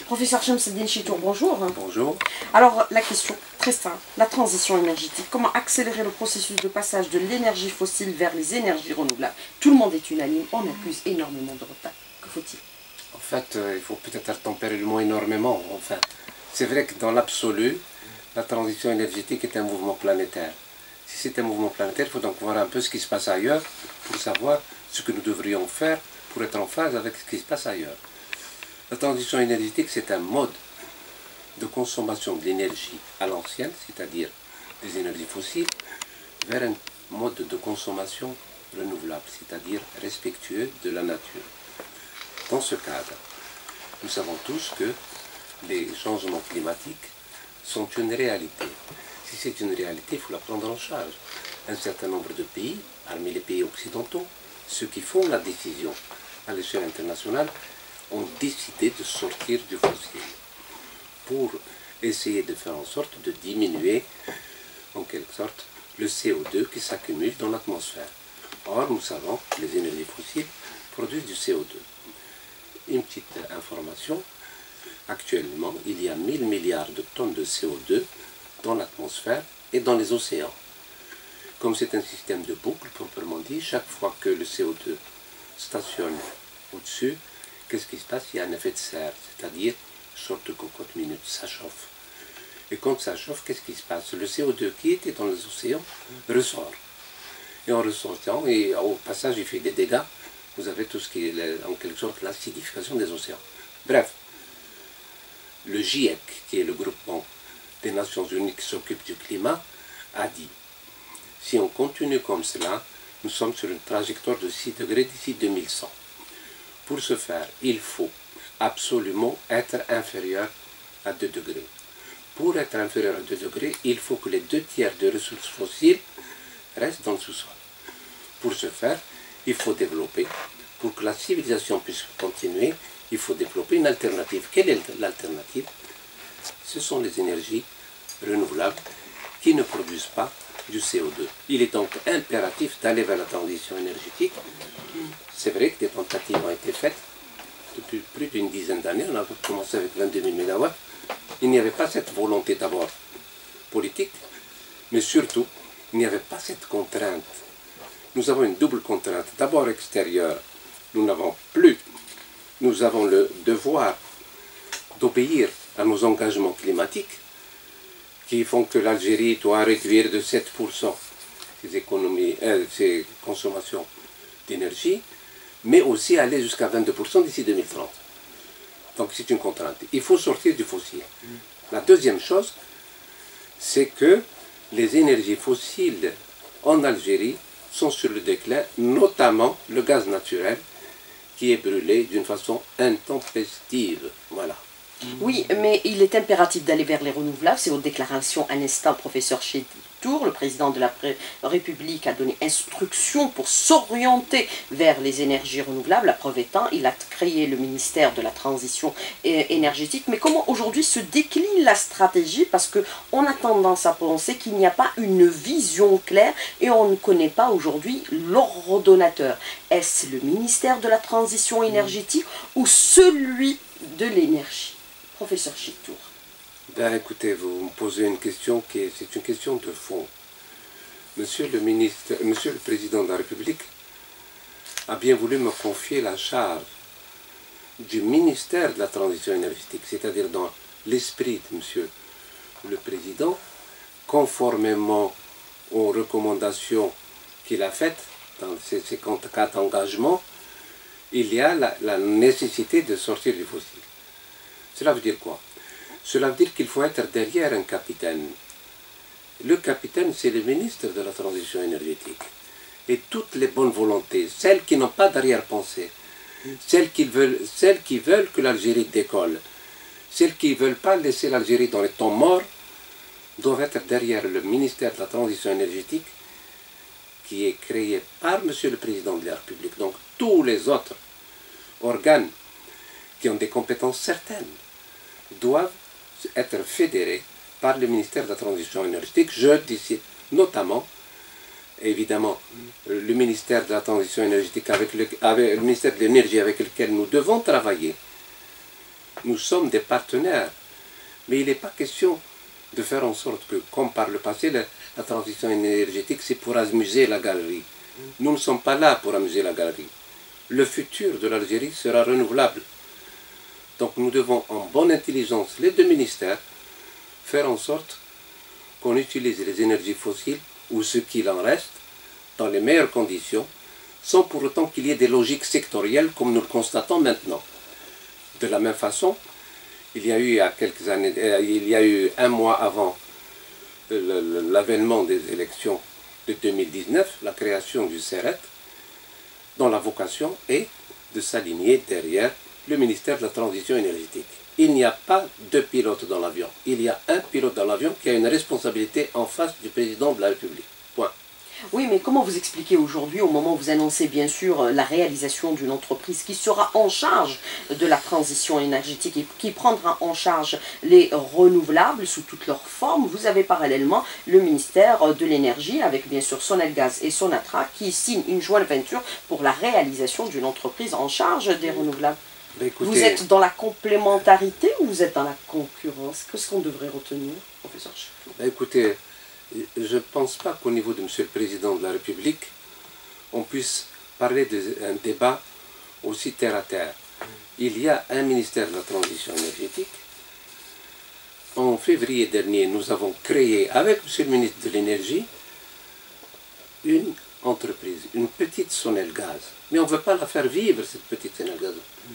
Professeur Chamseddine Chitour, bonjour. Bonjour. Alors, la question très simple, la transition énergétique. Comment accélérer le processus de passage de l'énergie fossile vers les énergies renouvelables? Tout le monde est unanime, on accuse énormément de retard. Que faut-il? En fait, il faut peut-être tempérer le mot énormément. Enfin, c'est vrai que dans l'absolu, la transition énergétique est un mouvement planétaire. Si c'est un mouvement planétaire, il faut donc voir un peu ce qui se passe ailleurs pour savoir ce que nous devrions faire pour être en phase avec ce qui se passe ailleurs. La transition énergétique, c'est un mode de consommation de l'énergie à l'ancienne, c'est-à-dire des énergies fossiles, vers un mode de consommation renouvelable, c'est-à-dire respectueux de la nature. Dans ce cadre, nous savons tous que les changements climatiques sont une réalité. Si c'est une réalité, il faut la prendre en charge. Un certain nombre de pays, parmi les pays occidentaux, ceux qui font la décision à l'échelle internationale, ont décidé de sortir du fossile pour essayer de faire en sorte de diminuer, en quelque sorte, le CO2 qui s'accumule dans l'atmosphère. Or, nous savons que les énergies fossiles produisent du CO2. Une petite information, actuellement, il y a 1000 milliards de tonnes de CO2 dans l'atmosphère et dans les océans. Comme c'est un système de boucle, proprement dit, chaque fois que le CO2 stationne au-dessus, qu'est-ce qui se passe? Il y a un effet de serre, c'est-à-dire une sorte de cocotte minute, ça chauffe. Et quand ça chauffe, qu'est-ce qui se passe? Le CO2 qui était dans les océans ressort. Et en ressortant, et au passage, il fait des dégâts. Vous avez tout ce qui est en quelque sorte l'acidification des océans. Bref, le GIEC, qui est le groupement des Nations Unies qui s'occupe du climat, a dit, si on continue comme cela, nous sommes sur une trajectoire de 6 degrés d'ici 2100. Pour ce faire, il faut absolument être inférieur à 2 degrés. Pour être inférieur à 2 degrés, il faut que les 2/3 des ressources fossiles restent dans le sous-sol. Pour ce faire, il faut développer, pour que la civilisation puisse continuer, il faut développer une alternative. Quelle est l'alternative? Ce sont les énergies renouvelables qui ne produisent pas du CO2. Il est donc impératif d'aller vers la transition énergétique. C'est vrai que des tentatives ont été faites depuis plus d'une dizaine d'années. On a commencé avec 22 000 MW. Il n'y avait pas cette volonté d'abord politique, mais surtout, il n'y avait pas cette contrainte. Nous avons une double contrainte. D'abord extérieure, nous avons le devoir d'obéir à nos engagements climatiques qui font que l'Algérie doit réduire de 7% ses consommations d'énergie, mais aussi aller jusqu'à 22% d'ici 2030. Donc c'est une contrainte. Il faut sortir du fossile. La deuxième chose, c'est que les énergies fossiles en Algérie sont sur le déclin, notamment le gaz naturel qui est brûlé d'une façon intempestive. Voilà. Oui, mais il est impératif d'aller vers les renouvelables. C'est votre déclaration à l'instant, professeur Chitour. Le président de la République a donné instruction pour s'orienter vers les énergies renouvelables. La preuve étant, il a créé le ministère de la Transition énergétique. Mais comment aujourd'hui se décline la stratégie? Parce qu'on a tendance à penser qu'il n'y a pas une vision claire et on ne connaît pas aujourd'hui l'ordonnateur. Est-ce le ministère de la Transition énergétique ou celui de l'énergie? Professeur Chitour. Ben écoutez, vous me posez une question c'est une question de fond. Monsieur le Président de la République a bien voulu me confier la charge du ministère de la Transition énergétique, c'est-à-dire dans l'esprit de Monsieur le Président, conformément aux recommandations qu'il a faites dans ses 54 engagements, il y a la nécessité de sortir du fossile. Cela veut dire quoi? Cela veut dire qu'il faut être derrière un capitaine. Le capitaine, c'est le ministre de la Transition énergétique. Et toutes les bonnes volontés, celles qui n'ont pas d'arrière-pensée, celles qui veulent que l'Algérie décolle, celles qui ne veulent pas laisser l'Algérie dans les temps morts, doivent être derrière le ministère de la Transition énergétique qui est créé par Monsieur le Président de la République. Donc tous les autres organes qui ont des compétences certaines doivent être fédérés par le ministère de la Transition énergétique. Je dis notamment, évidemment, le ministère de la Transition énergétique avec le ministère de l'Énergie avec lequel nous devons travailler Nous sommes des partenaires. Mais il n'est pas question de faire en sorte que, comme par le passé, la transition énergétique, c'est pour amuser la galerie. Nous ne sommes pas là pour amuser la galerie. Le futur de l'Algérie sera renouvelable. Donc nous devons, en bonne intelligence, les deux ministères, faire en sorte qu'on utilise les énergies fossiles, ou ce qu'il en reste, dans les meilleures conditions, sans pour autant qu'il y ait des logiques sectorielles comme nous le constatons maintenant. De la même façon, il y a eu il y a quelques années, il y a eu un mois avant l'avènement des élections de 2019, la création du CERET, dont la vocation est de s'aligner derrière le ministère de la Transition énergétique. Il n'y a pas deux pilotes dans l'avion. Il y a un pilote dans l'avion qui a une responsabilité en face du président de la République. Point. Oui, mais comment vous expliquez aujourd'hui, au moment où vous annoncez bien sûr la réalisation d'une entreprise qui sera en charge de la transition énergétique et qui prendra en charge les renouvelables sous toutes leurs formes, vous avez parallèlement le ministère de l'énergie avec bien sûr Sonelgaz et Sonatrach qui signent une joint venture pour la réalisation d'une entreprise en charge des renouvelables. Écoutez, vous êtes dans la complémentarité ou vous êtes dans la concurrence? Qu'est-ce qu'on devrait retenir, professeur Chiclot? Écoutez, je ne pense pas qu'au niveau de M. le Président de la République, on puisse parler d'un débat aussi terre à terre. Il y a un ministère de la Transition énergétique. En février dernier, nous avons créé, avec M. le ministre de l'Énergie, une entreprise, une petite Sonelgaz. Mais on ne veut pas la faire vivre, cette petite Sonelgaz.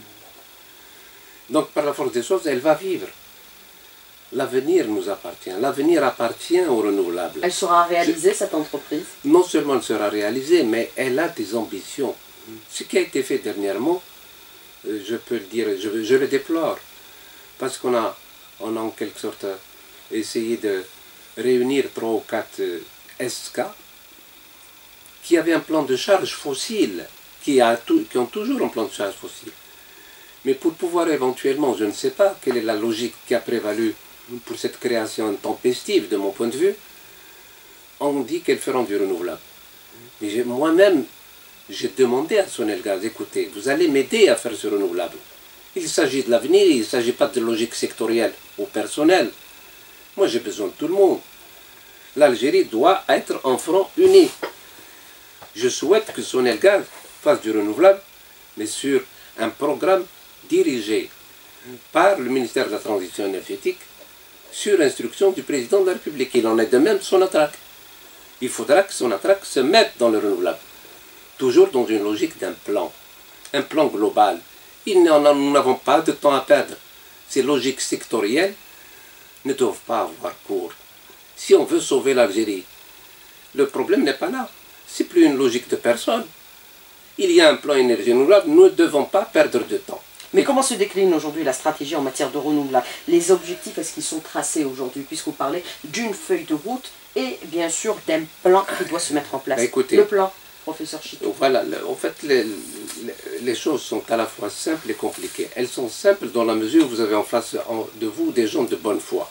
Donc, par la force des choses, elle va vivre. L'avenir nous appartient. L'avenir appartient aux renouvelables. Elle sera réalisée, cette entreprise? Non seulement elle sera réalisée, mais elle a des ambitions. Ce qui a été fait dernièrement, je peux le dire, je le déplore. Parce qu'on a en quelque sorte essayé de réunir 3 ou 4 SK qui avaient un plan de charge fossile, qui ont toujours un plan de charge fossile. Mais pour pouvoir éventuellement, je ne sais pas quelle est la logique qui a prévalu pour cette création intempestive, de mon point de vue, on dit qu'elles feront du renouvelable. Mais moi-même, j'ai demandé à Sonelgaz, écoutez, vous allez m'aider à faire ce renouvelable. Il s'agit de l'avenir, il ne s'agit pas de logique sectorielle ou personnelle. Moi, j'ai besoin de tout le monde. L'Algérie doit être en front uni. Je souhaite que Sonelgaz fasse du renouvelable, mais sur un programme dirigé par le ministère de la Transition énergétique sur instruction du président de la République. Il en est de même Sonatrach. Il faudra que Sonatrach se mette dans le renouvelable, toujours dans une logique d'un plan, un plan global. Nous n'avons pas de temps à perdre. Ces logiques sectorielles ne doivent pas avoir cours. Si on veut sauver l'Algérie, le problème n'est pas là. Ce n'est plus une logique de personne. Il y a un plan énergie renouvelable, nous ne devons pas perdre de temps. Mais comment se décline aujourd'hui la stratégie en matière de renouvelable? Les objectifs, est-ce qu'ils sont tracés aujourd'hui, puisque vous parlez d'une feuille de route et bien sûr d'un plan qui doit se mettre en place? Écoutez, le plan, professeur Chiclot. Voilà, en fait, les choses sont à la fois simples et compliquées. Elles sont simples dans la mesure où vous avez en face de vous des gens de bonne foi.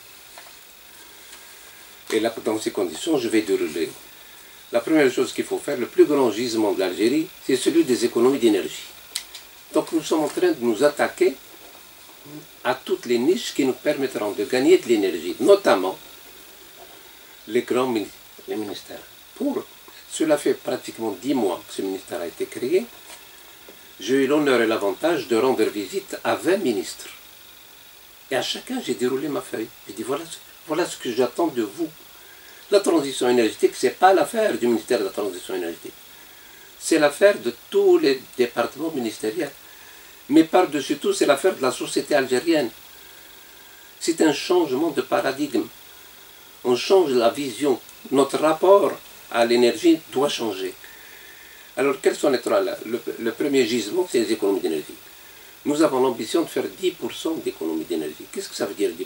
Et là, dans ces conditions, je vais dérouler. La première chose qu'il faut faire, le plus grand gisement de l'Algérie, c'est celui des économies d'énergie. Donc nous sommes en train de nous attaquer à toutes les niches qui nous permettront de gagner de l'énergie, notamment les grands ministères. Cela fait pratiquement 10 mois que ce ministère a été créé. J'ai eu l'honneur et l'avantage de rendre visite à 20 ministres. Et à chacun, j'ai déroulé ma feuille. J'ai dit, voilà ce que j'attends de vous. La transition énergétique, ce n'est pas l'affaire du ministère de la Transition énergétique. C'est l'affaire de tous les départements ministériels. Mais par-dessus tout, c'est l'affaire de la société algérienne. C'est un changement de paradigme. On change la vision. Notre rapport à l'énergie doit changer. Alors, quels sont les trois là? Le premier gisement, c'est les économies d'énergie. Nous avons l'ambition de faire 10% d'économies d'énergie. Qu'est-ce que ça veut dire 10%?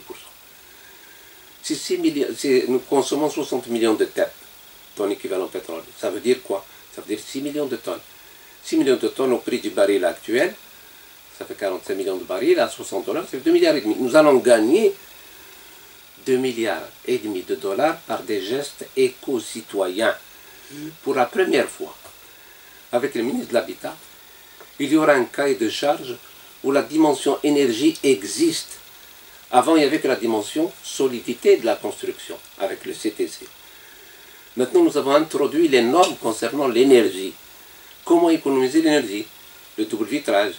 Nous consommons 60 millions de tonnes équivalent pétrole. Ça veut dire quoi? Ça veut dire 6 millions de tonnes. 6 millions de tonnes au prix du baril actuel, ça fait 45 millions de barils, à 60 $, ça fait 2,5 milliards. Nous allons gagner 2,5 milliards de dollars par des gestes éco-citoyens. Pour la première fois, avec le ministre de l'Habitat, il y aura un cahier de charge où la dimension énergie existe. Avant, il n'y avait que la dimension solidité de la construction, avec le CTC. Maintenant, nous avons introduit les normes concernant l'énergie. Comment économiser l'énergie? Le double vitrage,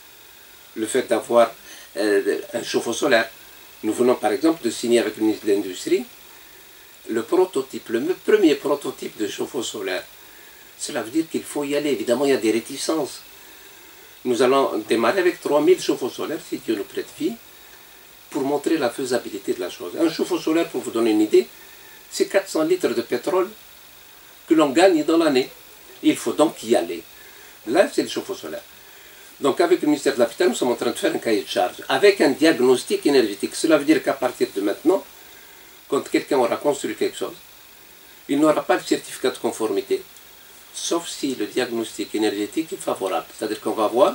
le fait d'avoir un chauffe-eau solaire. Nous venons par exemple de signer avec le ministre de l'Industrie le prototype, le premier prototype de chauffe-eau solaire. Cela veut dire qu'il faut y aller. Évidemment, il y a des réticences. Nous allons démarrer avec 3000 chauffe-eau solaires, si Dieu nous prête vie, pour montrer la faisabilité de la chose. Un chauffe-eau solaire, pour vous donner une idée, c'est 400 litres de pétrole que l'on gagne dans l'année. Il faut donc y aller. Là, c'est le chauffe-eau solaire. Donc, avec le ministère de l'Habitat, nous sommes en train de faire un cahier de charge, avec un diagnostic énergétique. Cela veut dire qu'à partir de maintenant, quand quelqu'un aura construit quelque chose, il n'aura pas le certificat de conformité, sauf si le diagnostic énergétique est favorable. C'est-à-dire qu'on va voir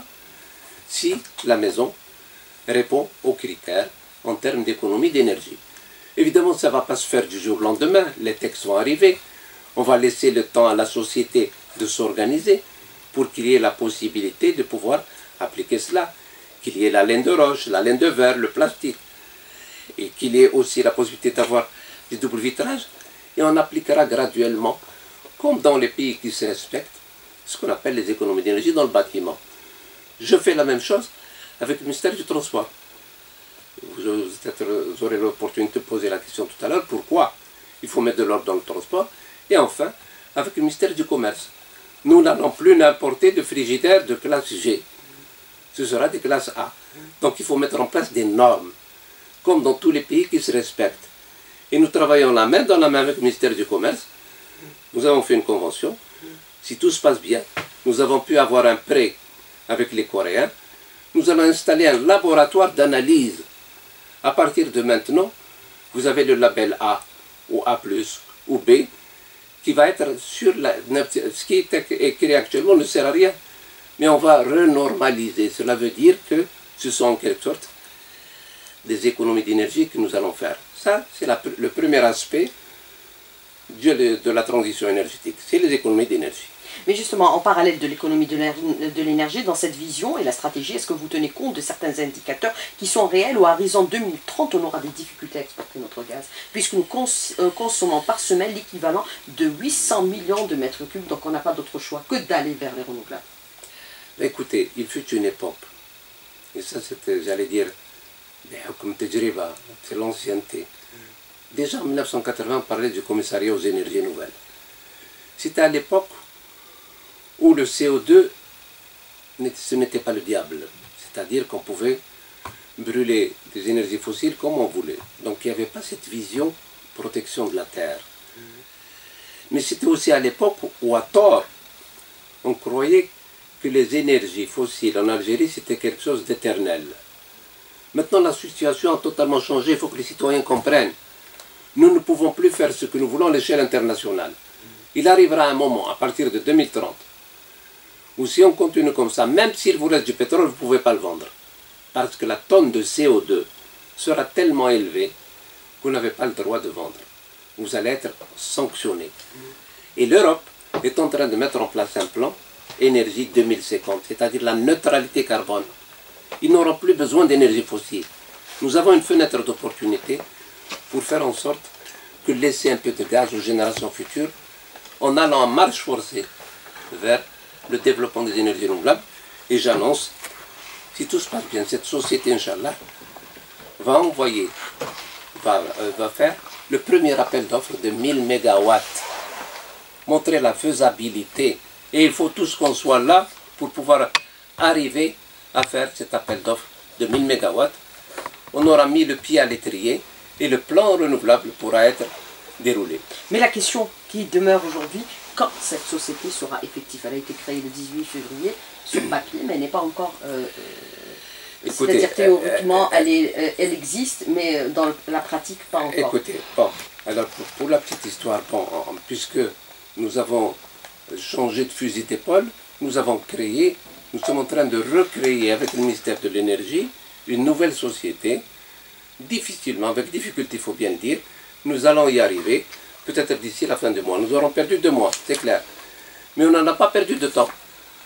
si la maison répond aux critères en termes d'économie d'énergie. Évidemment, ça ne va pas se faire du jour au lendemain, les textes vont arriver, on va laisser le temps à la société de s'organiser pour qu'il y ait la possibilité de pouvoir appliquer cela, qu'il y ait la laine de roche, la laine de verre, le plastique, et qu'il y ait aussi la possibilité d'avoir du double vitrage, et on appliquera graduellement, comme dans les pays qui se respectent, ce qu'on appelle les économies d'énergie dans le bâtiment. Je fais la même chose avec le ministère du Transport. Vous aurez l'opportunité de poser la question tout à l'heure, pourquoi il faut mettre de l'ordre dans le transport. Et enfin, avec le ministère du Commerce. Nous n'allons plus n'importer de frigidaires de classe G. Ce sera des classes A. Donc il faut mettre en place des normes, comme dans tous les pays qui se respectent. Et nous travaillons la main dans la main avec le ministère du Commerce. Nous avons fait une convention. Si tout se passe bien, nous avons pu avoir un prêt avec les Coréens. Nous allons installer un laboratoire d'analyse. À partir de maintenant, vous avez le label A, ou A+, ou B, qui va être sur ce qui est écrit actuellement ne sert à rien. Mais on va renormaliser. Cela veut dire que ce sont en quelque sorte des économies d'énergie que nous allons faire. Ça, c'est le premier aspect de la transition énergétique. C'est les économies d'énergie. Mais justement, en parallèle de l'économie de l'énergie, dans cette vision et la stratégie, est-ce que vous tenez compte de certains indicateurs qui sont réels ou à horizon 2030, on aura des difficultés à exporter notre gaz, puisque nous consommons par semaine l'équivalent de 800 millions de mètres cubes, donc on n'a pas d'autre choix que d'aller vers les renouvelables. Écoutez, il fut une époque, et ça c'était, j'allais dire, comme Tejriba, c'est l'ancienneté. Déjà en 1980, on parlait du commissariat aux énergies nouvelles. C'était à l'époque où le CO2, ce n'était pas le diable. C'est-à-dire qu'on pouvait brûler des énergies fossiles comme on voulait. Donc il n'y avait pas cette vision protection de la Terre. Mais c'était aussi à l'époque où, à tort, on croyait que les énergies fossiles en Algérie, c'était quelque chose d'éternel. Maintenant, la situation a totalement changé, il faut que les citoyens comprennent. Nous ne pouvons plus faire ce que nous voulons à l'échelle internationale. Il arrivera un moment, à partir de 2030, où si on continue comme ça, même s'il vous reste du pétrole, vous ne pouvez pas le vendre. Parce que la tonne de CO2 sera tellement élevée que vous n'avez pas le droit de vendre. Vous allez être sanctionné. Et l'Europe est en train de mettre en place un plan énergie 2050, c'est-à-dire la neutralité carbone. Ils n'auront plus besoin d'énergie fossile. Nous avons une fenêtre d'opportunité pour faire en sorte que laisser un peu de gaz aux générations futures en allant en marche forcée vers le développement des énergies renouvelables. Et j'annonce, si tout se passe bien, cette société, Inch'Allah, va faire le premier appel d'offres de 1000 MW. Montrer la faisabilité. Et il faut tous qu'on soit là pour pouvoir arriver à faire cet appel d'offres de 1000 MW. On aura mis le pied à l'étrier et le plan renouvelable pourra être déroulé. Mais la question qui demeure aujourd'hui, quand cette société sera effective? Elle a été créée le 18 février sur papier, mais elle n'est pas encore... c'est-à-dire théoriquement, elle existe, mais dans la pratique, pas encore. Écoutez, bon, alors pour la petite histoire, bon, puisque nous avons changé de fusil d'épaule, nous sommes en train de recréer avec le ministère de l'Énergie une nouvelle société, difficilement, avec difficulté, il faut bien le dire. Nous allons y arriver, peut-être d'ici la fin du mois. Nous aurons perdu 2 mois, c'est clair. Mais on n'en a pas perdu de temps.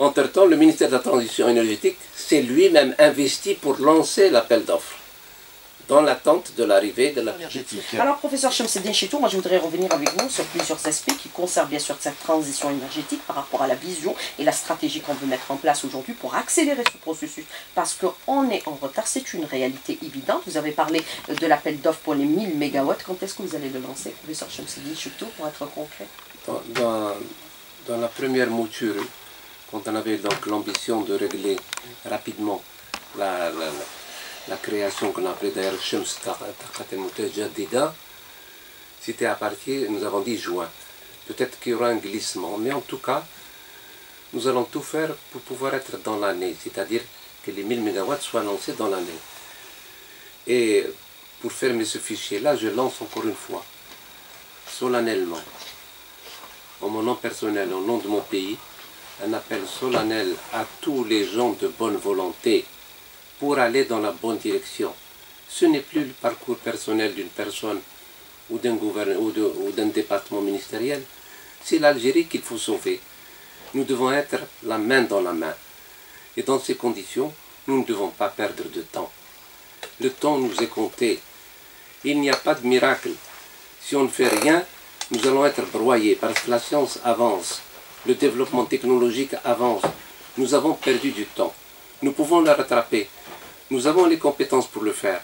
Entre-temps, le ministère de la Transition énergétique s'est lui-même investi pour lancer l'appel d'offres, dans l'attente de l'arrivée de la énergétique. Alors, professeur Chemseddine Chitour, moi je voudrais revenir avec vous sur plusieurs aspects qui concernent bien sûr cette transition énergétique par rapport à la vision et la stratégie qu'on veut mettre en place aujourd'hui pour accélérer ce processus. Parce qu'on est en retard, c'est une réalité évidente. Vous avez parlé de l'appel d'offres pour les 1000 MW. Quand est-ce que vous allez le lancer, professeur Chemseddine Chitour, pour être concret? Dans la première mouture, quand on avait donc l'ambition de régler rapidement la création qu'on appelait d'ailleurs Shems Taqat el Jadida, c'était à partir, nous avons dit juin. Peut-être qu'il y aura un glissement, mais en tout cas, nous allons tout faire pour pouvoir être dans l'année, c'est-à-dire que les 1000 MW soient lancés dans l'année. Et pour fermer ce fichier-là, je lance encore une fois, solennellement, en mon nom personnel, au nom de mon pays, un appel solennel à tous les gens de bonne volonté pour aller dans la bonne direction. Ce n'est plus le parcours personnel d'une personne ou d'un gouvernement ou d'un département ministériel, c'est l'Algérie qu'il faut sauver. Nous devons être la main dans la main. Et dans ces conditions, nous ne devons pas perdre de temps. Le temps nous est compté. Il n'y a pas de miracle. Si on ne fait rien, nous allons être broyés parce que la science avance. Le développement technologique avance. Nous avons perdu du temps. Nous pouvons le rattraper. Nous avons les compétences pour le faire.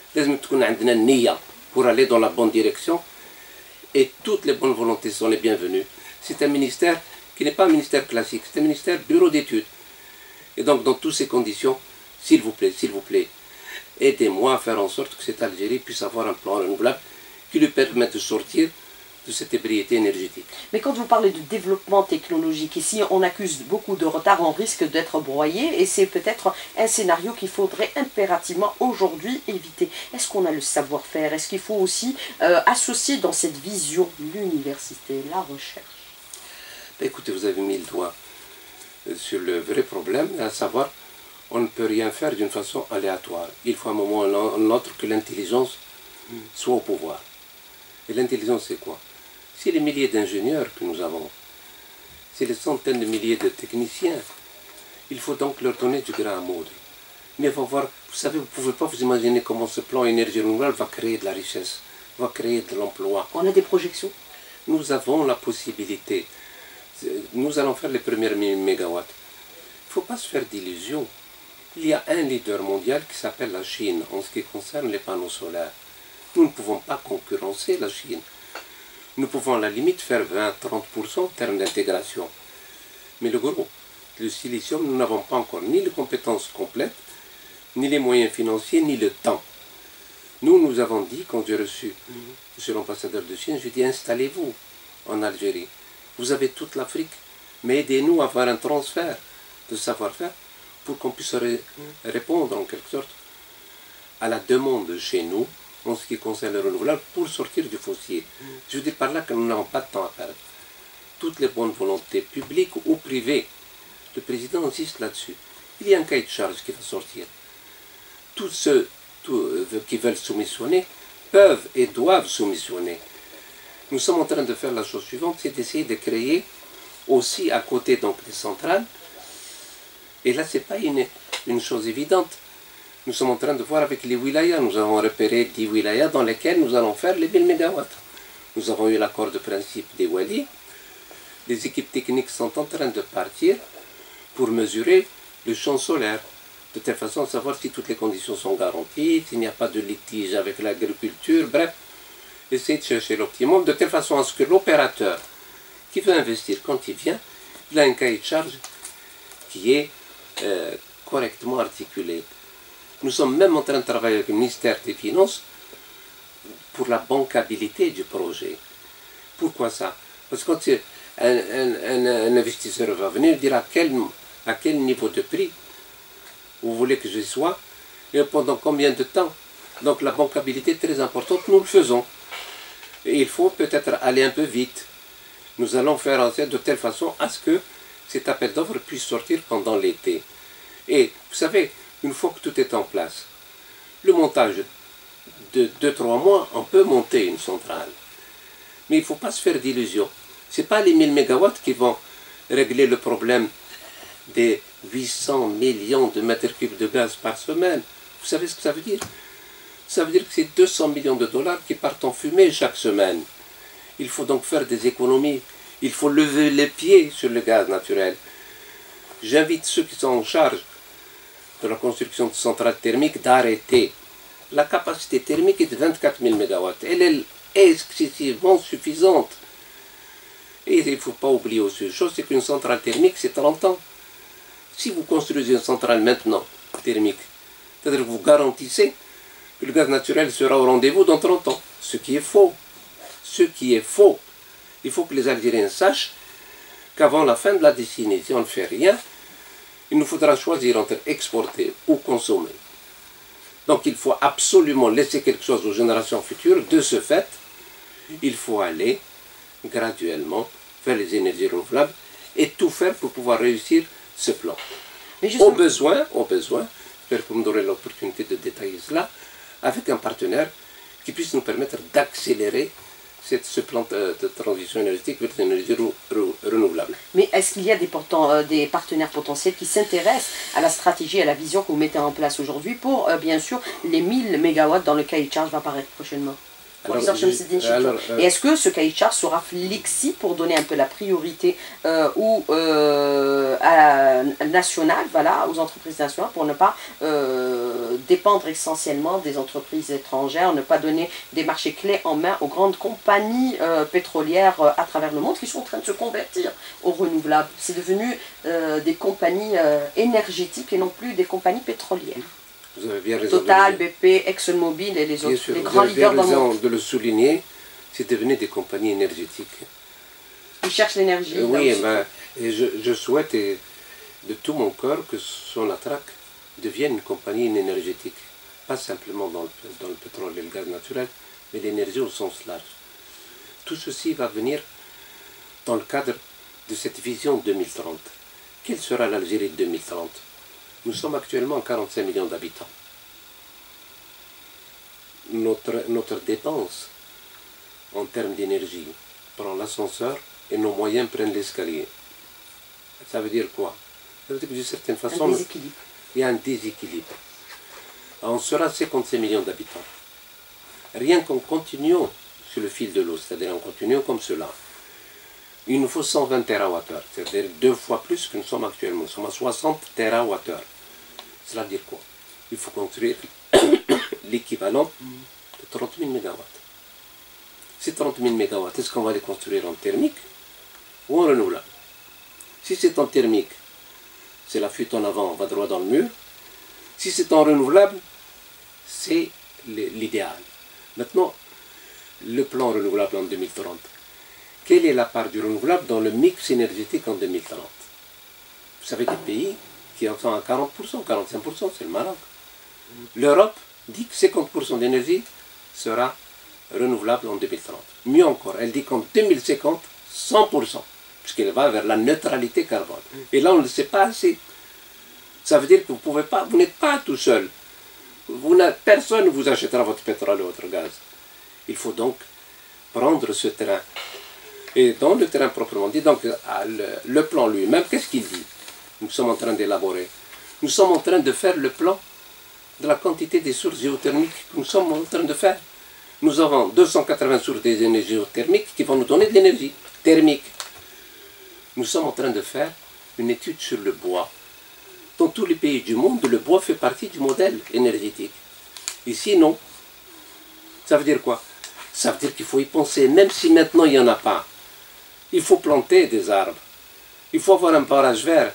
Pour aller dans la bonne direction. Et toutes les bonnes volontés sont les bienvenues. C'est un ministère qui n'est pas un ministère classique. C'est un ministère bureau d'études. Et donc, dans toutes ces conditions, s'il vous plaît, aidez-moi à faire en sorte que cette Algérie puisse avoir un plan renouvelable qui lui permette de sortir de cette ébriété énergétique. Mais quand vous parlez de développement technologique, ici on accuse beaucoup de retard, on risque d'être broyé et c'est peut-être un scénario qu'il faudrait impérativement aujourd'hui éviter. Est-ce qu'on a le savoir-faire? Est-ce qu'il faut aussi associer dans cette vision l'université, la recherche? Écoutez, vous avez mis le doigt sur le vrai problème, à savoir, on ne peut rien faire d'une façon aléatoire. Il faut à un moment ou à un autre que l'intelligence soit au pouvoir. Et l'intelligence, c'est quoi? C'est les milliers d'ingénieurs que nous avons. C'est les centaines de milliers de techniciens. Il faut donc leur donner du grain à moudre. Mais il faut voir, vous savez, vous ne pouvez pas vous imaginer comment ce plan énergie renouvelable va créer de la richesse, va créer de l'emploi. On a des projections? Nous avons la possibilité. Nous allons faire les premières 1000 mégawatts. Il ne faut pas se faire d'illusions. Il y a un leader mondial qui s'appelle la Chine en ce qui concerne les panneaux solaires. Nous ne pouvons pas concurrencer la Chine. Nous pouvons à la limite faire 20-30% en termes d'intégration. Mais le gros, le silicium, nous n'avons pas encore ni les compétences complètes, ni les moyens financiers, ni le temps. Nous avons dit, quand j'ai reçu M. l'ambassadeur de Chine, je dis installez-vous en Algérie. Vous avez toute l'Afrique, mais aidez-nous à avoir un transfert de savoir-faire pour qu'on puisse répondre en quelque sorte à la demande chez nous en ce qui concerne le renouvelable pour sortir du fossile. Je veux dire par là que nous n'avons pas de temps à perdre. Toutes les bonnes volontés publiques ou privées, le président insiste là-dessus. Il y a un cahier de charge qui va sortir. Tous ceux qui veulent soumissionner peuvent et doivent soumissionner. Nous sommes en train de faire la chose suivante, c'est d'essayer de créer aussi à côté donc des centrales. Et là, ce n'est pas une chose évidente. Nous sommes en train de voir avec les wilayas. Nous avons repéré 10 wilayas dans lesquels nous allons faire les 1000 MW. Nous avons eu l'accord de principe des Wali. Les équipes techniques sont en train de partir pour mesurer le champ solaire, de telle façon à savoir si toutes les conditions sont garanties, s'il n'y a pas de litige avec l'agriculture, bref, essayer de chercher l'optimum, de telle façon à ce que l'opérateur qui veut investir quand il vient, il a un cahier de charge qui est correctement articulé. Nous sommes même en train de travailler avec le ministère des Finances pour la bancabilité du projet. Pourquoi ça? Parce que quand un investisseur va venir, il dira à quel niveau de prix vous voulez que je sois et pendant combien de temps. Donc la bancabilité est très importante, nous le faisons. Et il faut peut-être aller un peu vite. Nous allons faire en sorte de telle façon à ce que cet appel d'offres puisse sortir pendant l'été. Et vous savez, une fois que tout est en place, le montage de 2-3 mois, on peut monter une centrale. Mais il ne faut pas se faire d'illusions. Ce n'est pas les 1000 MW qui vont régler le problème des 800 millions de mètres cubes de gaz par semaine. Vous savez ce que ça veut dire? Ça veut dire que c'est 200 millions de dollars qui partent en fumée chaque semaine. Il faut donc faire des économies. Il faut lever les pieds sur le gaz naturel. J'invite ceux qui sont en charge de la construction de centrales thermiques d'arrêter. La capacité thermique est de 24 000 MW. Elle est excessivement suffisante. Et il ne faut pas oublier aussi une chose, c'est qu'une centrale thermique, c'est 30 ans. Si vous construisez une centrale maintenant, thermique, c'est-à-dire que vous garantissez que le gaz naturel sera au rendez-vous dans 30 ans. Ce qui est faux. Ce qui est faux. Il faut que les Algériens sachent qu'avant la fin de la décennie, si on ne fait rien, il nous faudra choisir entre exporter ou consommer. Donc il faut absolument laisser quelque chose aux générations futures. De ce fait, il faut aller graduellement vers les énergies renouvelables et tout faire pour pouvoir réussir ce plan. Au besoin, j'espère que vous me donnerez l'opportunité de détailler cela, avec un partenaire qui puisse nous permettre d'accélérer ce plan de transition énergétique vers les énergies renouvelables. Mais est-ce qu'il y a des partenaires potentiels qui s'intéressent à la stratégie, à la vision que vous mettez en place aujourd'hui pour, bien sûr, les 1000 MW dans le cahier de charge va apparaître prochainement? Et est-ce que ce cahier de charge sera flexible pour donner un peu la priorité nationale, voilà, aux entreprises nationales, pour ne pas dépendre essentiellement des entreprises étrangères, ne pas donner des marchés clés en main aux grandes compagnies pétrolières à travers le monde qui sont en train de se convertir aux renouvelables? C'est devenu des compagnies énergétiques et non plus des compagnies pétrolières. Vous avez bien raison. Total, BP, ExxonMobil et les autres, les grands leaders dans le monde. Vous avez raison de le souligner, c'est devenu des compagnies énergétiques. Ils cherchent l'énergie. Oui, et je souhaite de tout mon cœur que Sonatrach devienne une compagnie énergétique. Pas simplement dans le pétrole et le gaz naturel, mais l'énergie au sens large. Tout ceci va venir dans le cadre de cette vision 2030. Quelle sera l'Algérie de 2030? Nous sommes actuellement à 45 millions d'habitants. Notre dépense en termes d'énergie prend l'ascenseur et nos moyens prennent l'escalier. Ça veut dire quoi? Ça veut dire que d'une certaine façon, il y a un déséquilibre. On sera 55 millions d'habitants. Rien qu'en continuant sur le fil de l'eau, c'est-à-dire en continuant comme cela, il nous faut 120 TWh, c'est-à-dire 2 fois plus que nous sommes actuellement. Nous sommes à 60 TWh. Cela veut dire quoi? Il faut construire l'équivalent de 30 000 MW. Ces 30 000 MW, est-ce qu'on va les construire en thermique ou en renouvelable? Si c'est en thermique, c'est la fuite en avant, on va droit dans le mur. Si c'est en renouvelable, c'est l'idéal. Maintenant, le plan renouvelable en 2030. Quelle est la part du renouvelable dans le mix énergétique en 2030? Vous savez, des pays qui en sont à 40%, 45%, c'est le Maroc. L'Europe dit que 50% d'énergie sera renouvelable en 2030. Mieux encore, elle dit qu'en 2050, 100%, puisqu'elle va vers la neutralité carbone. Et là, on ne le sait pas assez. Ça veut dire que vous n'êtes pas tout seul. Personne ne vous achètera votre pétrole ou votre gaz. Il faut donc prendre ce terrain. Et dans le terrain proprement dit, donc le plan lui-même, qu'est-ce qu'il dit? Nous sommes en train d'élaborer. Nous sommes en train de faire le plan de la quantité des sources géothermiques que nous sommes en train de faire. Nous avons 280 sources d'énergie géothermique qui vont nous donner de l'énergie thermique. Nous sommes en train de faire une étude sur le bois. Dans tous les pays du monde, le bois fait partie du modèle énergétique. Ici, non. Ça veut dire quoi? Ça veut dire qu'il faut y penser, même si maintenant il n'y en a pas. Il faut planter des arbres. Il faut avoir un barrage vert.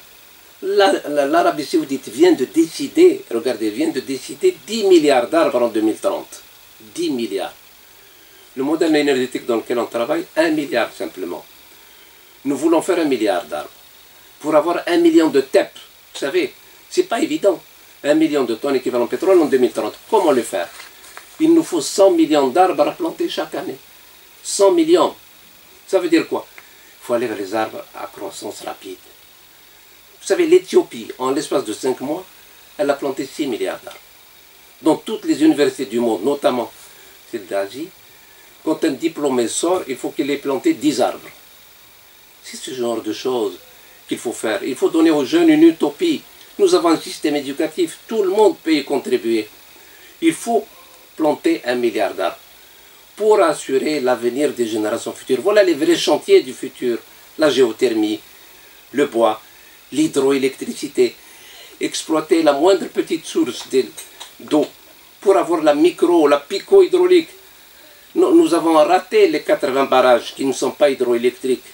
L'Arabie Saoudite vient de décider, regardez, vient de décider 10 milliards d'arbres en 2030. 10 milliards. Le modèle énergétique dans lequel on travaille, 1 milliard simplement. Nous voulons faire 1 milliard d'arbres. Pour avoir 1 million de TEP, vous savez, c'est pas évident. 1 million de tonnes équivalent pétrole en 2030. Comment le faire? Il nous faut 100 millions d'arbres à planter chaque année. 100 millions. Ça veut dire quoi? Il faut aller vers les arbres à croissance rapide. Vous savez, l'Éthiopie, en l'espace de 5 mois, elle a planté 6 milliards d'arbres. Dans toutes les universités du monde, notamment celle d'Asie, quand un diplômé sort, il faut qu'il ait planté 10 arbres. C'est ce genre de choses qu'il faut faire. Il faut donner aux jeunes une utopie. Nous avons un système éducatif, tout le monde peut y contribuer. Il faut planter 1 milliard d'arbres pour assurer l'avenir des générations futures. Voilà les vrais chantiers du futur. La géothermie, le bois, l'hydroélectricité, exploiter la moindre petite source d'eau pour avoir la micro, la pico-hydraulique. Nous avons raté les 80 barrages qui ne sont pas hydroélectriques.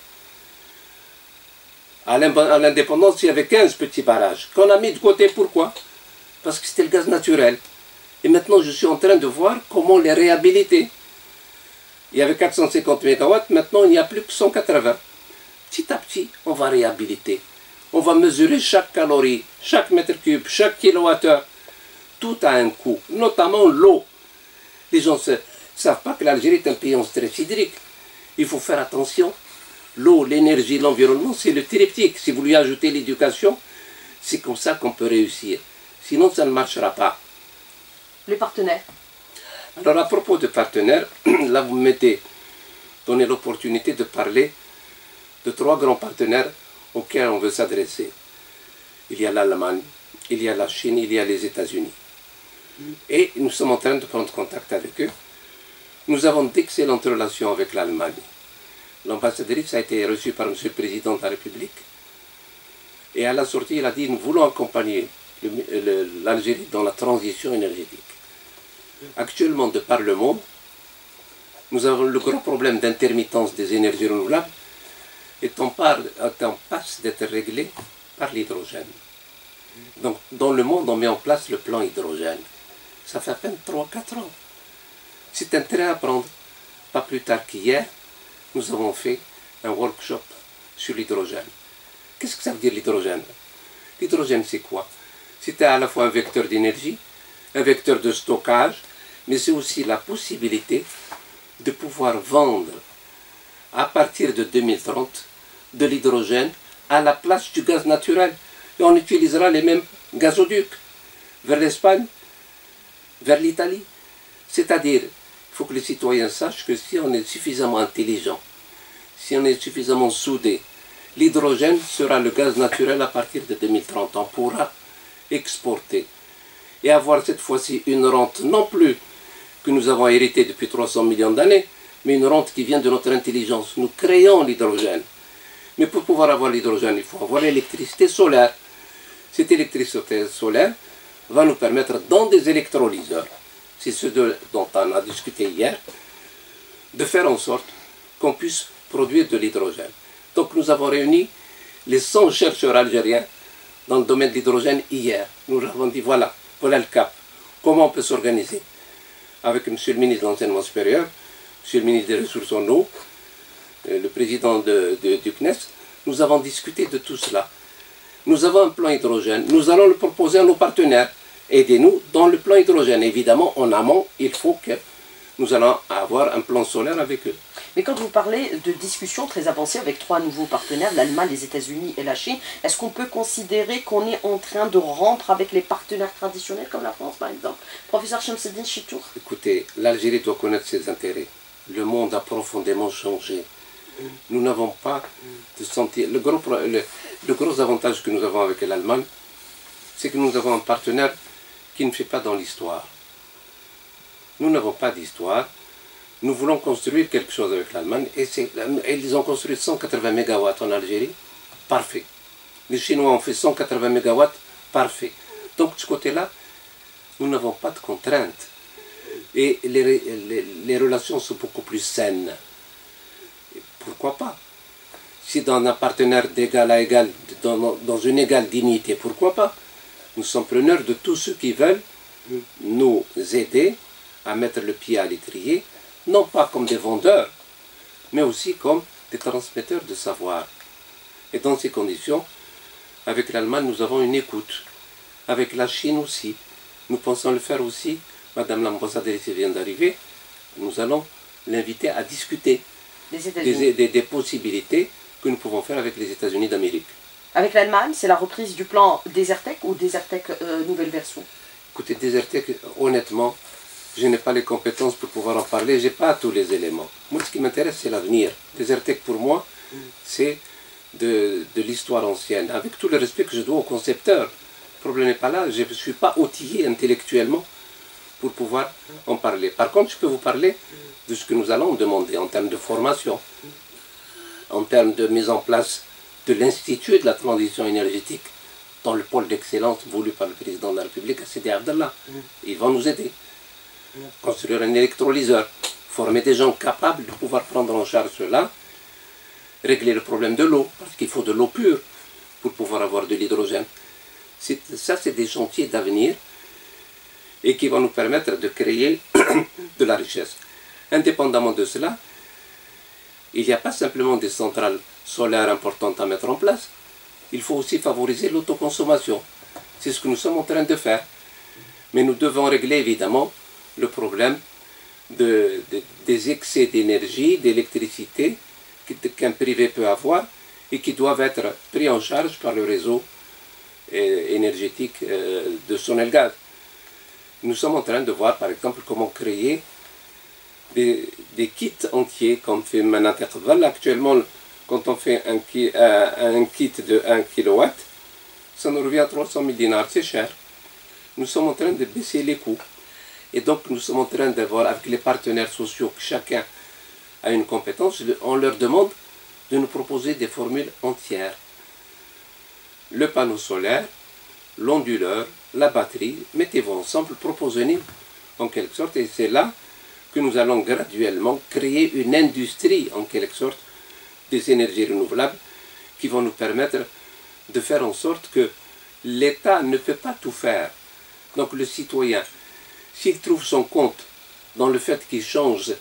À l'indépendance, il y avait 15 petits barrages qu'on a mis de côté. Pourquoi? Parce que c'était le gaz naturel. Et maintenant, je suis en train de voir comment les réhabiliter. Il y avait 450 MW, maintenant il n'y a plus que 180. Petit à petit, on va réhabiliter. On va mesurer chaque calorie, chaque mètre cube, chaque kilowattheure. Tout a un coût, notamment l'eau. Les gens ne savent pas que l'Algérie est un pays en stress hydrique. Il faut faire attention. L'eau, l'énergie, l'environnement, c'est le triptyque. Si vous lui ajoutez l'éducation, c'est comme ça qu'on peut réussir. Sinon, ça ne marchera pas. Les partenaires. Alors, à propos de partenaires, là, vous m'avez donné l'opportunité de parler de 3 grands partenaires auxquels on veut s'adresser. Il y a l'Allemagne, il y a la Chine, il y a les États-Unis. Et nous sommes en train de prendre contact avec eux. Nous avons d'excellentes relations avec l'Allemagne. L'ambassadrice a été reçue par M. le Président de la République. Et à la sortie, il a dit, nous voulons accompagner l'Algérie dans la transition énergétique. Actuellement, de par le monde, nous avons le gros problème d'intermittence des énergies renouvelables est en passe d'être réglé par l'hydrogène. Donc, dans le monde, on met en place le plan hydrogène. Ça fait à peine 3-4 ans. C'est un train à prendre. Pas plus tard qu'hier, nous avons fait un workshop sur l'hydrogène. Qu'est-ce que ça veut dire l'hydrogène? L'hydrogène, c'est quoi? C'est à la fois un vecteur d'énergie, un vecteur de stockage, mais c'est aussi la possibilité de pouvoir vendre à partir de 2030 de l'hydrogène à la place du gaz naturel. Et on utilisera les mêmes gazoducs vers l'Espagne, vers l'Italie. C'est-à-dire, il faut que les citoyens sachent que si on est suffisamment intelligent, si on est suffisamment soudé, l'hydrogène sera le gaz naturel à partir de 2030. On pourra exporter et avoir cette fois-ci une rente non plus que nous avons héritée depuis 300 millions d'années, mais une rente qui vient de notre intelligence. Nous créons l'hydrogène. Mais pour pouvoir avoir l'hydrogène, il faut avoir l'électricité solaire. Cette électricité solaire va nous permettre, dans des électrolyseurs, c'est ce dont on a discuté hier, de faire en sorte qu'on puisse produire de l'hydrogène. Donc nous avons réuni les 100 chercheurs algériens dans le domaine de l'hydrogène hier. Nous leur avons dit voilà le cap. Comment on peut s'organiser? Avec M. le ministre de l'Enseignement supérieur, M. le ministre des Ressources en eau, le président du CNES, nous avons discuté de tout cela. Nous avons un plan hydrogène, nous allons le proposer à nos partenaires. Aidez-nous dans le plan hydrogène. Évidemment, en amont, il faut que nous allons avoir un plan solaire avec eux. Mais quand vous parlez de discussions très avancées avec 3 nouveaux partenaires, l'Allemagne, les États-Unis et la Chine, est-ce qu'on peut considérer qu'on est en train de rompre avec les partenaires traditionnels comme la France, par exemple? Professeur Chamseddine Chitour. Écoutez, l'Algérie doit connaître ses intérêts. Le monde a profondément changé. Nous n'avons pas de sentir... Le gros avantage que nous avons avec l'Allemagne, c'est que nous avons un partenaire qui ne fait pas dans l'histoire. Nous n'avons pas d'histoire. Nous voulons construire quelque chose avec l'Allemagne et ils ont construit 180 MW en Algérie, parfait. Les Chinois ont fait 180 MW, parfait. Donc de ce côté-là, nous n'avons pas de contraintes. Et les relations sont beaucoup plus saines. Et pourquoi pas? Si dans un partenaire d'égal à égal, dans une égale dignité, pourquoi pas? Nous sommes preneurs de tous ceux qui veulent nous aider à mettre le pied à l'étrier, non pas comme des vendeurs, mais aussi comme des transmetteurs de savoir. Et dans ces conditions, avec l'Allemagne, nous avons une écoute. Avec la Chine aussi. Nous pensons le faire aussi. Madame l'ambassadrice vient d'arriver. Nous allons l'inviter à discuter des possibilités que nous pouvons faire avec les États-Unis d'Amérique. Avec l'Allemagne, c'est la reprise du plan Desertec ou Desertec nouvelle version? Écoutez, Desertec, honnêtement, je n'ai pas les compétences pour pouvoir en parler, je n'ai pas tous les éléments. Moi, ce qui m'intéresse, c'est l'avenir. Desertec, pour moi, c'est de l'histoire ancienne, avec tout le respect que je dois aux concepteurs. Le problème n'est pas là, je ne suis pas outillé intellectuellement pour pouvoir en parler. Par contre, je peux vous parler de ce que nous allons demander en termes de formation, en termes de mise en place de l'Institut de la transition énergétique dans le pôle d'excellence voulu par le président de la République, Sidi Abdallah. Ils vont nous aider. Construire un électrolyseur, former des gens capables de pouvoir prendre en charge cela, régler le problème de l'eau, parce qu'il faut de l'eau pure pour pouvoir avoir de l'hydrogène. Ça, c'est des chantiers d'avenir et qui vont nous permettre de créer de la richesse. Indépendamment de cela, il n'y a pas simplement des centrales solaires importantes à mettre en place, il faut aussi favoriser l'autoconsommation. C'est ce que nous sommes en train de faire. Mais nous devons régler évidemment le problème des excès d'énergie, d'électricité qu'un privé peut avoir et qui doivent être pris en charge par le réseau énergétique de Sonelgaz. Nous sommes en train de voir par exemple comment créer des kits entiers comme fait Manateqval. Actuellement, quand on fait un kit de 1 kW, ça nous revient à 300 000 dinars, c'est cher. Nous sommes en train de baisser les coûts. Et donc nous sommes en train de voir avec les partenaires sociaux que chacun a une compétence, on leur demande de nous proposer des formules entières. Le panneau solaire, l'onduleur, la batterie, mettez-vous ensemble, proposez-nous en quelque sorte, et c'est là que nous allons graduellement créer une industrie en quelque sorte des énergies renouvelables qui vont nous permettre de faire en sorte que l'État ne peut pas tout faire. Donc le citoyen, s'il trouve son compte dans le fait qu'il change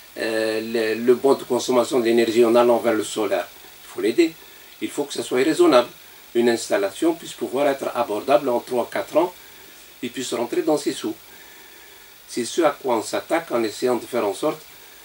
le mode de consommation de l'énergie en allant vers le solaire, il faut l'aider. Il faut que ça soit raisonnable. Une installation puisse pouvoir être abordable en 3-4 ans et puisse rentrer dans ses sous. C'est ce à quoi on s'attaque en essayant de faire en sorte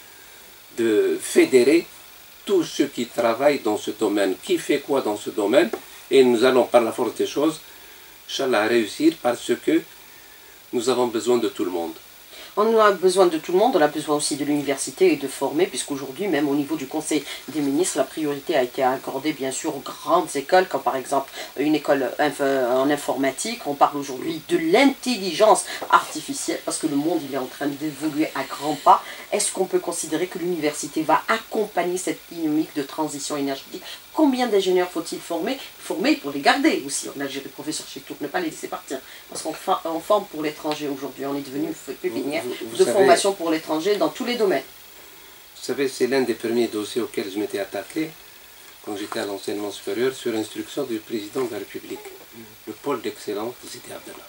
de fédérer tous ceux qui travaillent dans ce domaine, qui fait quoi dans ce domaine, et nous allons par la force des choses, Inch'Allah, réussir parce que nous avons besoin de tout le monde. On a besoin de tout le monde, on a besoin aussi de l'université et de former, puisqu'aujourd'hui, même au niveau du Conseil des ministres, la priorité a été accordée bien sûr aux grandes écoles, comme par exemple une école en informatique. On parle aujourd'hui de l'intelligence artificielle, parce que le monde il est en train d'évoluer à grands pas. Est-ce qu'on peut considérer que l'université va accompagner cette dynamique de transition énergétique? Combien d'ingénieurs faut-il former? Former pour les garder aussi. En Algérie, professeur Chektour, ne pas les laisser partir. Parce qu'on forme pour l'étranger aujourd'hui. On est devenu une pépinière de formation pour l'étranger dans tous les domaines. Vous savez, c'est l'un des premiers dossiers auxquels je m'étais attaqué quand j'étais à l'enseignement supérieur sur instruction du président de la République, le pôle d'excellence de Sidi Abdallah.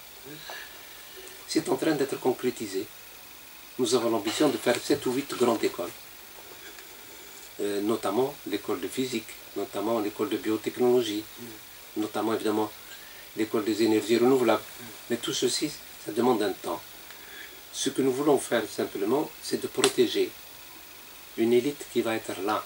C'est en train d'être concrétisé. Nous avons l'ambition de faire 7 ou 8 grandes écoles, notamment l'école de physique, notamment l'école de biotechnologie, notamment évidemment l'école des énergies renouvelables. Mais tout ceci, ça demande un temps. Ce que nous voulons faire simplement, c'est de protéger une élite qui va être là.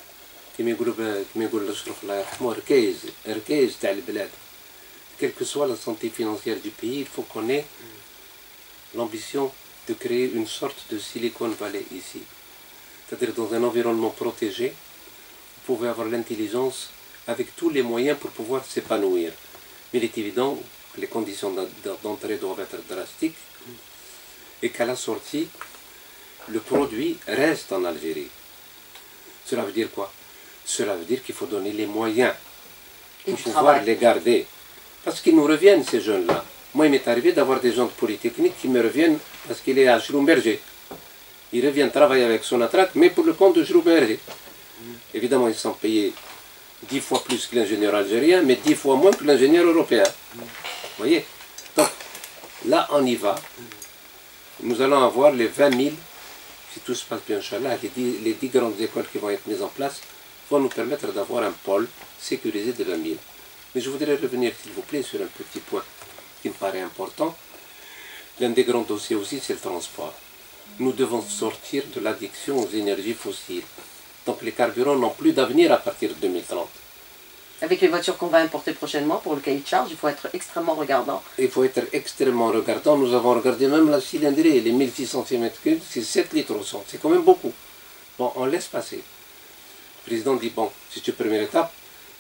Quelle que soit la santé financière du pays, il faut qu'on ait l'ambition de créer une sorte de Silicon Valley ici. C'est-à-dire dans un environnement protégé, vous pouvez avoir l'intelligence avec tous les moyens pour pouvoir s'épanouir. Mais il est évident que les conditions d'entrée doivent être drastiques et qu'à la sortie, le produit reste en Algérie. Cela veut dire quoi? Cela veut dire qu'il faut donner les moyens pour pouvoir les garder. Parce qu'ils nous reviennent, ces jeunes-là. Moi, il m'est arrivé d'avoir des gens de Polytechnique qui me reviennent parce qu'il est à Schlumberger. Il revient travailler avec Sonatrach, mais pour le compte de Schlumberger. Évidemment, ils sont payés 10 fois plus que l'ingénieur algérien, mais 10 fois moins que l'ingénieur européen. Vous voyez? Donc, là, on y va. Nous allons avoir les 20 000, si tout se passe bien, Inch'Allah, les 10 grandes écoles qui vont être mises en place vont nous permettre d'avoir un pôle sécurisé de 20 000. Mais je voudrais revenir, s'il vous plaît, sur un petit point qui me paraît important. L'un des grands dossiers aussi, c'est le transport. Nous devons sortir de l'addiction aux énergies fossiles. Donc les carburants n'ont plus d'avenir à partir de 2030. Avec les voitures qu'on va importer prochainement pour le cahier de charge, il faut être extrêmement regardant. Il faut être extrêmement regardant. Nous avons regardé même la cylindrée, les 1600 cm3, c'est 7 litres au 100. C'est quand même beaucoup. Bon, on laisse passer. Le président dit, bon, c'est une première étape,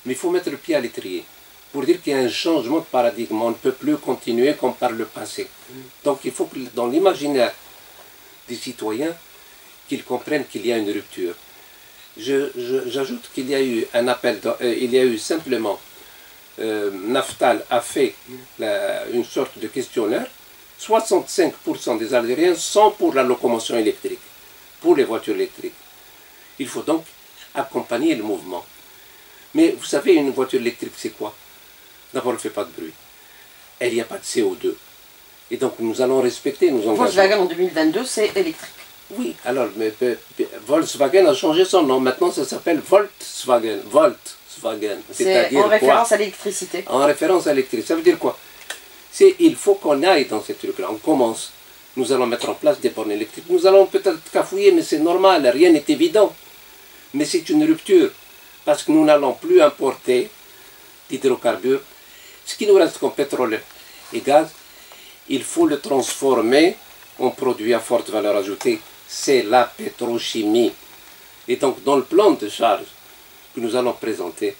Mais il faut mettre le pied à l'étrier pour dire qu'il y a un changement de paradigme. On ne peut plus continuer comme par le passé. Donc il faut que dans l'imaginaire des citoyens, qu'ils comprennent qu'il y a une rupture. J'ajoute qu'il y a eu un appel, il y a eu simplement, Naftal a fait une sorte de questionnaire. 65% des Algériens sont pour la locomotion électrique, pour les voitures électriques. Il faut donc accompagner le mouvement. Mais vous savez, une voiture électrique, c'est quoi? D'abord, elle ne fait pas de bruit. Il n'y a pas de CO2. Et donc, nous allons respecter nos engagements. Volkswagen en 2022, c'est électrique. Oui, alors, mais Volkswagen a changé son nom. Maintenant, ça s'appelle Volkswagen. Volkswagen. C'est en référence à l'électricité. En référence à l'électricité. Ça veut dire quoi? Il faut qu'on aille dans ces trucs-là. On commence. Nous allons mettre en place des bornes électriques. Nous allons peut-être cafouiller, mais c'est normal. Rien n'est évident. Mais c'est une rupture. Parce que nous n'allons plus importer d'hydrocarbures. Ce qui nous reste comme pétrole et gaz, il faut le transformer en produit à forte valeur ajoutée. C'est la pétrochimie. Et donc, dans le plan de charge que nous allons présenter,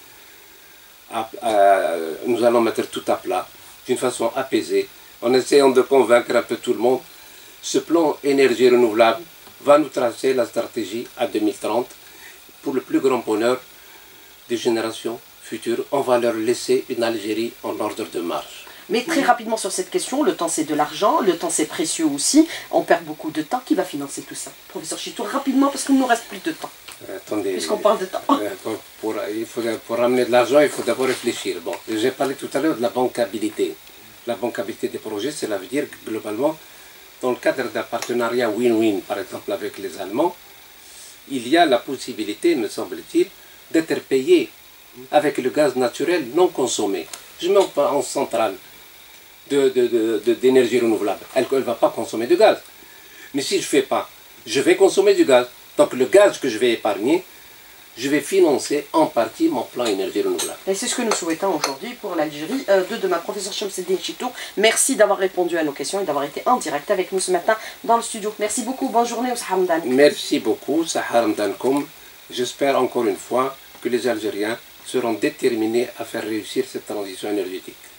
nous allons mettre tout à plat, d'une façon apaisée, en essayant de convaincre un peu tout le monde. Ce plan énergie renouvelable va nous tracer la stratégie à 2030 pour le plus grand bonheur des générations futures. On va leur laisser une Algérie en ordre de marche. Mais très rapidement sur cette question, le temps c'est de l'argent, le temps c'est précieux aussi, on perd beaucoup de temps. Qui va financer tout ça? Professeur Chitour, rapidement parce qu'il ne nous reste plus de temps. Attendez, puisqu'on parle de temps. Pour ramener de l'argent, il faut d'abord réfléchir. Bon, j'ai parlé tout à l'heure de la bancabilité. La bancabilité des projets, cela veut dire que globalement, dans le cadre d'un partenariat win-win, par exemple avec les Allemands, il y a la possibilité, me semble-t-il, d'être payé avec le gaz naturel non consommé. Je mets en centrale d'énergie renouvelable. Elle ne va pas consommer de gaz. Mais si je ne fais pas, je vais consommer du gaz. Donc le gaz que je vais épargner, je vais financer en partie mon plan énergie renouvelable. Et c'est ce que nous souhaitons aujourd'hui pour l'Algérie de demain. Professeur Chamseddine Chitour, merci d'avoir répondu à nos questions et d'avoir été en direct avec nous ce matin dans le studio. Merci beaucoup, bonne journée au Sahar Mdan. Merci beaucoup, Sahar Mdankoum. J'espère encore une fois que les Algériens seront déterminés à faire réussir cette transition énergétique.